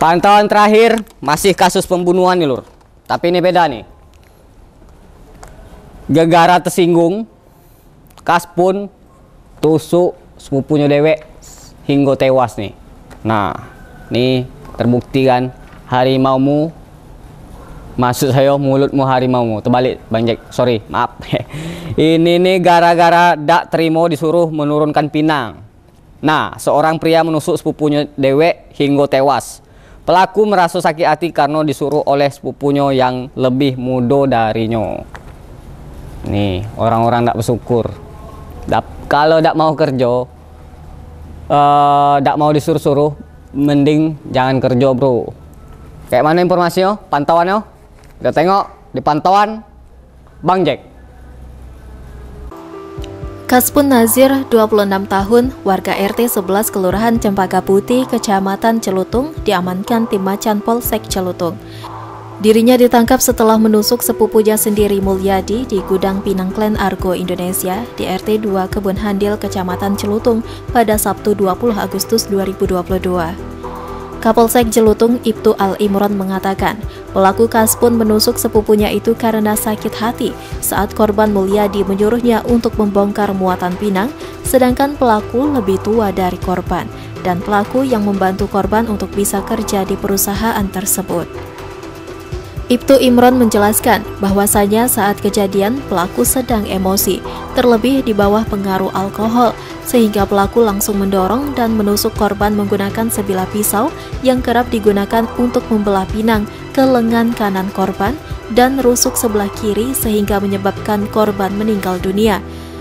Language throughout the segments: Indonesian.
Pantauan terakhir masih kasus pembunuhan nih lur. Tapi ini beda nih. Gegara tersinggung, Kaspun tusuk sepupunya dewek hingga tewas nih. Nah, nih terbukti kan harimaumu, maksud saya mulutmu harimaumu. Terbalik Bang Jack, sorry maaf. Ini nih gara-gara dak terima disuruh menurunkan pinang. Nah, seorang pria menusuk sepupunya dewek hingga tewas. Pelaku merasa sakit hati karena disuruh oleh sepupunya yang lebih muda darinya. Nih, orang-orang tak bersyukur. Kalau tak mau kerja, tak mau disuruh-suruh, mending jangan kerja bro. Kayak mana informasinya, pantauannya? Kita tengok di pantauan Bang Jack. Kaspun Nazir, 26 tahun, warga RT 11 Kelurahan Cempaka Putih, Kecamatan Celutung, diamankan tim Macan Polsek Celutung. Dirinya ditangkap setelah menusuk sepupunya sendiri Mulyadi di gudang Pinang Klen Argo Indonesia di RT 2 Kebun Handil, Kecamatan Celutung pada Sabtu 20 Agustus 2022. Kapolsek Celutung Ibtu Al-Imron mengatakan, pelaku Kaspun menusuk sepupunya itu karena sakit hati saat korban Mulyadi menyuruhnya untuk membongkar muatan pinang, sedangkan pelaku lebih tua dari korban, dan pelaku yang membantu korban untuk bisa kerja di perusahaan tersebut. Ibtu Imron menjelaskan bahwasanya saat kejadian pelaku sedang emosi, terlebih di bawah pengaruh alkohol, sehingga pelaku langsung mendorong dan menusuk korban menggunakan sebilah pisau yang kerap digunakan untuk membelah pinang ke lengan kanan korban dan rusuk sebelah kiri sehingga menyebabkan korban meninggal dunia.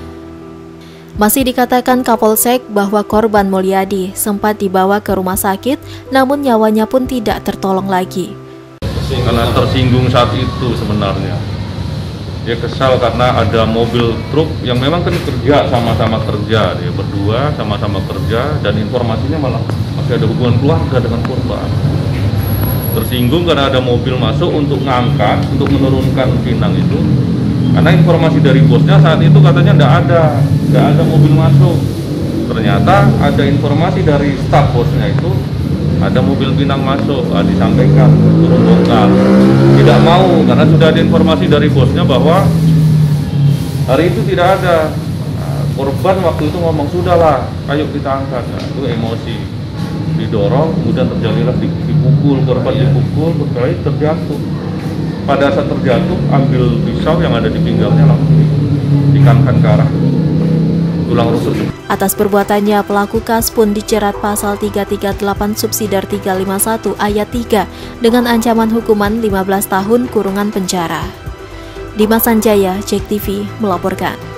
Masih dikatakan Kapolsek bahwa korban Mulyadi sempat dibawa ke rumah sakit, namun nyawanya pun tidak tertolong lagi. Karena tersinggung saat itu sebenarnya. Dia kesal karena ada mobil truk yang memang kan kerja, sama-sama kerja, dia berdua sama-sama kerja, dan informasinya malah masih ada hubungan keluarga dengan korban. Tersinggung karena ada mobil masuk untuk ngangkat, untuk menurunkan pinang itu, karena informasi dari bosnya saat itu katanya tidak ada mobil masuk. Ternyata ada informasi dari staf bosnya itu ada mobil pinang masuk, disampaikan turun bongkar. Tidak mau karena sudah ada informasi dari bosnya bahwa hari itu tidak ada. Korban waktu itu ngomong sudahlah, ayo kita angkat. Itu emosi, didorong, kemudian terjadilah dipukul, korban dipukul, terkait terjatuh. Pada saat terjatuh, ambil pisau yang ada di pinggangnya langsung dikankan ke arah tulang rusuk. Atas perbuatannya, pelaku Kaspun dijerat pasal 338 subsidiar 351 ayat 3 dengan ancaman hukuman 15 tahun kurungan penjara. Dimas Sanjaya, JEK TV melaporkan.